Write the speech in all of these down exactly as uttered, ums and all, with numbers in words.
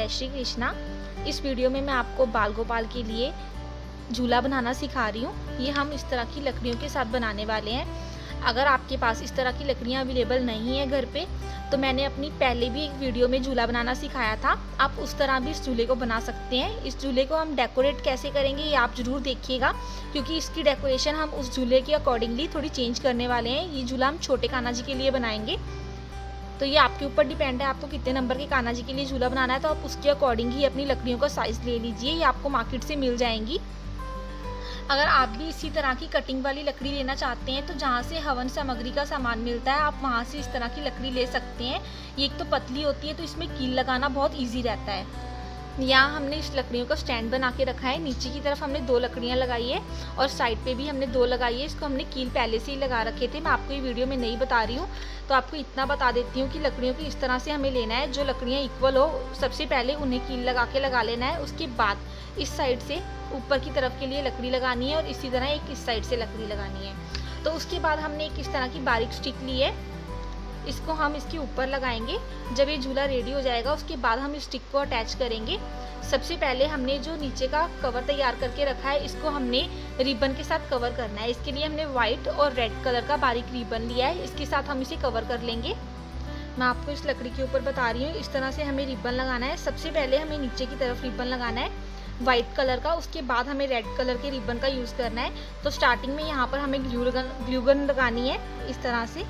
जय श्री कृष्णा। इस वीडियो में मैं आपको बाल गोपाल के लिए झूला बनाना सिखा रही हूँ। ये हम इस तरह की लकड़ियों के साथ बनाने वाले हैं। अगर आपके पास इस तरह की लकड़ियाँ अवेलेबल नहीं है घर पे, तो मैंने अपनी पहले भी एक वीडियो में झूला बनाना सिखाया था। आप उस तरह भी इस झूले को बना सकते हैं। इस झूले को हम डेकोरेट कैसे करेंगे ये आप ज़रूर देखिएगा, क्योंकि इसकी डेकोरेशन हम उस झूले के अकॉर्डिंगली थोड़ी चेंज करने वाले हैं। ये झूला हम छोटे कान्हा जी के लिए बनाएंगे, तो ये आपके ऊपर डिपेंड है आपको कितने नंबर के कान्हा जी के लिए झूला बनाना है। तो आप उसके अकॉर्डिंग ही अपनी लकड़ियों का साइज़ ले लीजिए, ये आपको मार्केट से मिल जाएंगी। अगर आप भी इसी तरह की कटिंग वाली लकड़ी लेना चाहते हैं, तो जहाँ से हवन सामग्री का सामान मिलता है आप वहाँ से इस तरह की लकड़ी ले सकते हैं। ये एक तो पतली होती है, तो इसमें कील लगाना बहुत ईजी रहता है। यहाँ हमने इस लकड़ियों का स्टैंड बना के रखा है। नीचे की तरफ हमने दो लकड़ियाँ लगाई है और साइड पे भी हमने दो लगाई है। इसको हमने कील पहले से ही लगा रखे थे, मैं आपको ये वीडियो में नहीं बता रही हूँ, तो आपको इतना बता देती हूँ कि लकड़ियों की इस तरह से हमें लेना है। जो लकड़ियाँ इक्वल हो, सबसे पहले उन्हें कील लगा के लगा लेना है। उसके बाद इस साइड से ऊपर की तरफ के लिए लकड़ी लगानी है और इसी तरह एक इस साइड से लकड़ी लगानी है। तो उसके बाद हमने एक इस तरह की बारीक स्टिक ली है, इसको हम इसके ऊपर लगाएंगे। जब ये झूला रेडी हो जाएगा उसके बाद हम इस स्टिक को अटैच करेंगे। सबसे पहले हमने जो नीचे का कवर तैयार करके रखा है, इसको हमने रिबन के साथ कवर करना है। इसके लिए हमने व्हाइट और रेड कलर का बारीक रिबन लिया है, इसके साथ हम इसे कवर कर लेंगे। मैं आपको इस लकड़ी के ऊपर बता रही हूँ, इस तरह से हमें रिबन लगाना है। सबसे पहले हमें नीचे की तरफ रिबन लगाना है वाइट कलर का, उसके बाद हमें रेड कलर के रिबन का यूज़ करना है। तो स्टार्टिंग में यहाँ पर हमें ग्लू गन ग्लू गन लगानी है। इस तरह से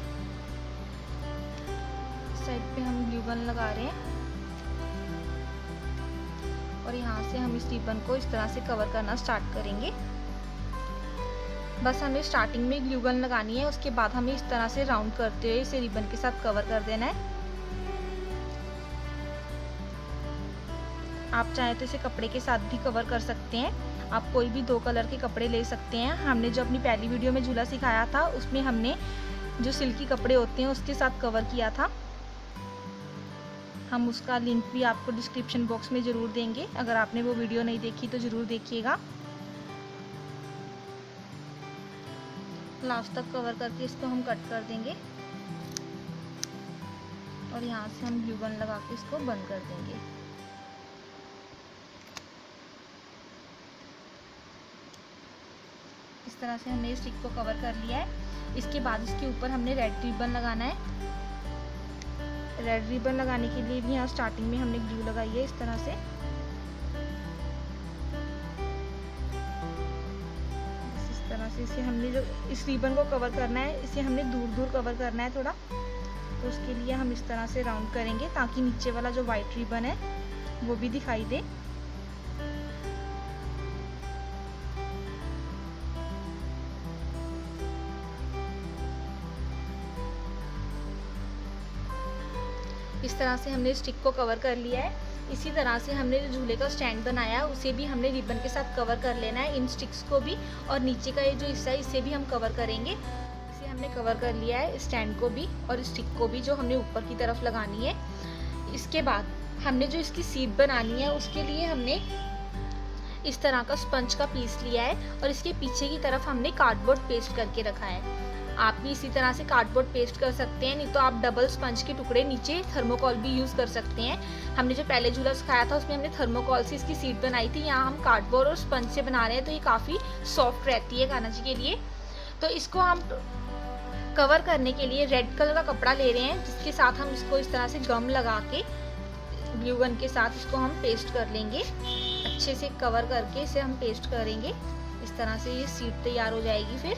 साइड पे हम ग्लू गन लगा रहे हैं और यहाँ से हम इस रिबन को इस तरह से कवर करना स्टार्ट करेंगे। बस हमें स्टार्टिंग में ग्लू गन लगानी है, उसके बाद हमें इस तरह से राउंड करते हुए इसे रिबन के साथ कवर कर देना है। आप चाहें तो इसे कपड़े के साथ भी कवर कर सकते हैं। आप कोई भी दो कलर के कपड़े ले सकते हैं। हमने जो अपनी पहली वीडियो में झूला सिखाया था, उसमें हमने जो सिल्की कपड़े होते हैं उसके साथ कवर किया था। हम उसका लिंक भी आपको डिस्क्रिप्शन बॉक्स में ज़रूर देंगे, अगर आपने वो वीडियो नहीं देखी तो ज़रूर देखिएगा। लास्ट तक कवर करके इसको हम कट कर देंगे और यहाँ से हम ग्लू गन लगा के इसको बंद कर देंगे। इस तरह से हमने स्टिक को कवर कर लिया है। इसके बाद इसके ऊपर हमने रेड रिबन लगाना है। रेड रिबन लगाने के लिए भी यहाँ स्टार्टिंग में हमने ग्लू लगाई है इस तरह से। इस तरह से इसे हमने जो इस रिबन को कवर करना है, इसे हमने दूर दूर कवर करना है थोड़ा। तो उसके लिए हम इस तरह से राउंड करेंगे ताकि नीचे वाला जो वाइट रिबन है वो भी दिखाई दे। इस तरह से हमने स्टिक को कवर कर लिया है। इसी तरह से हमने जो झूले का स्टैंड बनाया है उसे भी हमने रिबन के साथ कवर कर लेना है, इन स्टिक्स को भी, और नीचे का ये जो हिस्सा है इसे भी हम कवर करेंगे। इसे हमने कवर कर लिया है, स्टैंड को भी और स्टिक को भी, जो हमने ऊपर की तरफ लगानी है। इसके बाद हमने जो इसकी सीट बनानी है उसके लिए हमने इस तरह का स्पंज का पीस लिया है और इसके पीछे की तरफ हमने कार्डबोर्ड पेस्ट करके रखा है। आप भी इसी तरह से कार्डबोर्ड पेस्ट कर सकते हैं, नहीं तो आप डबल स्पंज के टुकड़े नीचे थर्मोकॉल भी यूज़ कर सकते हैं। हमने जो पहले झूला सिखाया था उसमें हमने थर्मोकॉल से इसकी सीट बनाई थी, यहाँ हम कार्डबोर्ड और स्पंज से बना रहे हैं, तो ये काफ़ी सॉफ्ट रहती है कान्हा जी के लिए। तो इसको हम कवर करने के लिए रेड कलर का कपड़ा ले रहे हैं, जिसके साथ हम इसको इस तरह से गम लगा के ग्लू गन के साथ इसको हम पेस्ट कर लेंगे। अच्छे से कवर करके इसे हम पेस्ट करेंगे। इस तरह से ये सीट तैयार हो जाएगी। फिर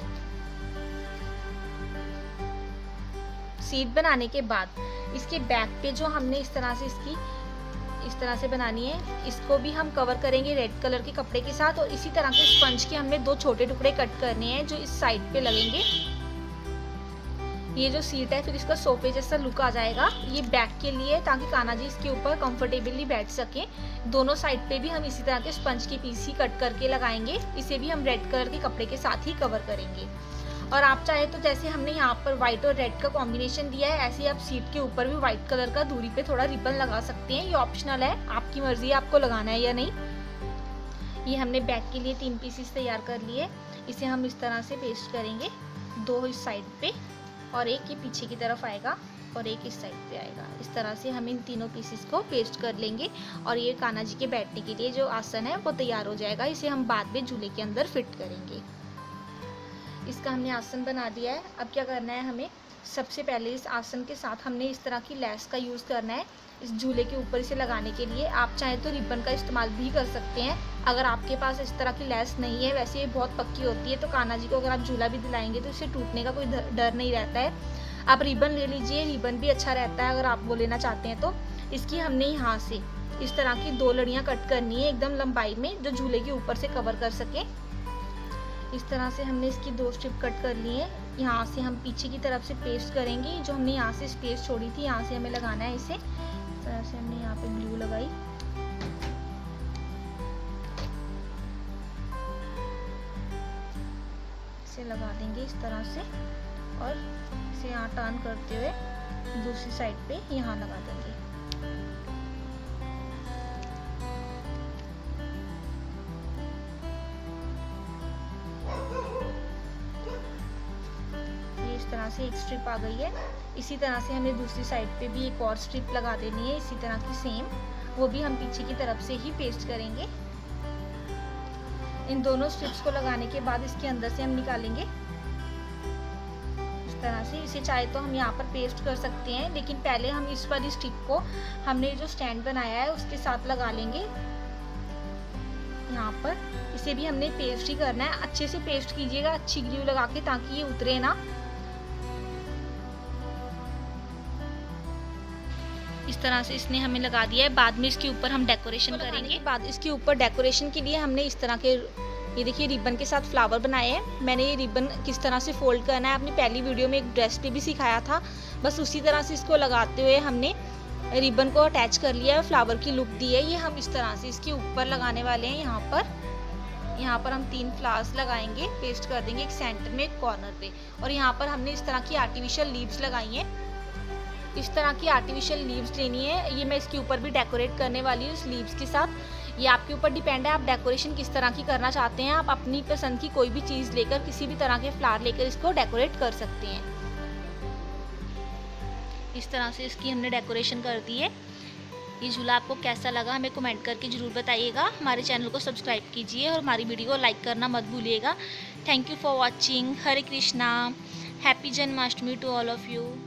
सीट बनाने के बाद इसके बैक पे जो हमने इस तरह से इसकी इस तरह से बनानी है, इसको भी हम कवर करेंगे रेड कलर के कपड़े के साथ। और इसी तरह के स्पंज के हमने दो छोटे टुकड़े कट करने हैं जो इस साइड पे लगेंगे। ये जो सीट है फिर इसका सोफे जैसा लुक आ जाएगा। ये बैक के लिए, ताकि कान्हा जी इसके ऊपर कंफर्टेबली बैठ सके। दोनों साइड पे भी हम इसी तरह के स्पंज के पीस ही कट करके लगाएंगे। इसे भी हम रेड कलर के कपड़े के साथ ही कवर करेंगे। और आप चाहे तो जैसे हमने यहाँ पर व्हाइट और रेड का कॉम्बिनेशन दिया है, ऐसे ही आप सीट के ऊपर भी व्हाइट कलर का दूरी पे थोड़ा रिबन लगा सकते हैं। ये ऑप्शनल है, आपकी मर्जी है आपको लगाना है या नहीं। ये हमने बैक के लिए तीन पीसेस तैयार कर लिए। इसे हम इस तरह से पेस्ट करेंगे, दो इस साइड पे और एक ये पीछे की तरफ आएगा। और एक इस साइड पे आएगा। इस तरह से हम इन तीनों पीसेस को पेस्ट कर लेंगे और ये कान्हा जी के बैठने के लिए जो आसन है वो तैयार हो जाएगा। इसे हम बाद में झूले के अंदर फिट करेंगे। इसका हमने आसन बना दिया है। अब क्या करना है, हमें सबसे पहले इस आसन के साथ हमने इस तरह की लेस का यूज़ करना है इस झूले के ऊपर इसे लगाने के लिए। आप चाहें तो रिबन का इस्तेमाल भी कर सकते हैं। अगर आपके पास इस तरह की लेस नहीं है, वैसे ये बहुत पक्की होती है, तो कान्हा जी को अगर आप झूला भी दिलाएंगे तो इसे टूटने का कोई डर नहीं रहता है। आप रिबन ले लीजिए, रिबन भी अच्छा रहता है अगर आप वो लेना चाहते हैं तो। इसकी हमने यहाँ से इस तरह की दो लड़ियाँ कट करनी है एकदम लंबाई में, जो झूले के ऊपर से कवर कर सके। इस तरह से हमने इसकी दो स्ट्रिप कट कर ली है। यहाँ से हम पीछे की तरफ से पेस्ट करेंगे। जो हमने यहाँ से स्पेस छोड़ी थी, यहाँ से हमें लगाना है इसे। इस तरह से हमने यहाँ पे ग्लू लगाई। इसे लगा देंगे इस तरह से और इसे यहाँ टर्न करते हुए दूसरी साइड पे यहाँ लगा देंगे। इस तरह से एक स्ट्रिप आ गई है। इसी तरह से हमें दूसरी साइड पे भी एक और स्ट्रिप लगा देनी है इसी तरह की सेम, वो भी हम पीछे की तरफ से ही पेस्ट करेंगे। इन दोनों स्ट्रिप्स को लगाने के बाद इसके अंदर से हम निकालेंगे इस तरह से। इसे चाहे तो हम यहाँ पर पेस्ट कर सकते हैं, लेकिन पहले हम इस वाली स्ट्रिप को हमने जो स्टैंड बनाया है उसके साथ लगा लेंगे यहाँ पर। इसे भी हमने पेस्ट ही करना है। अच्छे से पेस्ट कीजिएगा, अच्छी ग्लू लगा के, ताकि ये उतरे ना। इस तरह से इसने हमें लगा दिया है। बाद में इसके ऊपर हम डेकोरेशन करेंगे। बाद इसके ऊपर डेकोरेशन के लिए हमने इस तरह के, ये देखिए, रिबन के साथ फ्लावर बनाए हैं। मैंने ये रिबन किस तरह से फोल्ड करना है अपनी पहली वीडियो में एक ड्रेस पे भी सिखाया था। बस उसी तरह से इसको लगाते हुए हमने रिबन को अटैच कर लिया है, फ्लावर की लुक दी है। ये हम इस तरह से इसके ऊपर लगाने वाले हैं। यहाँ पर यहाँ पर हम तीन फ्लावर्स लगाएंगे, पेस्ट कर देंगे, एक सेंटर में एक कॉर्नर पे। और यहाँ पर हमने इस तरह की आर्टिफिशियल लीव्स लगाई हैं। इस तरह की आर्टिफिशियल लीव्स लेनी है। ये मैं इसके ऊपर भी डेकोरेट करने वाली हूँ इस लीव्स के साथ। ये आपके ऊपर डिपेंड है, आप डेकोरेशन किस तरह की करना चाहते हैं। आप अपनी पसंद की कोई भी चीज़ लेकर, किसी भी तरह के फ्लावर लेकर इसको डेकोरेट कर सकते हैं। इस तरह से इसकी हमने डेकोरेशन कर दी है। ये झूला आपको कैसा लगा हमें कमेंट करके ज़रूर बताइएगा। हमारे चैनल को सब्सक्राइब कीजिए और हमारी वीडियो को लाइक करना मत भूलिएगा। Thank you for watching. Hare Krishna. Happy Janmashtami to all of you.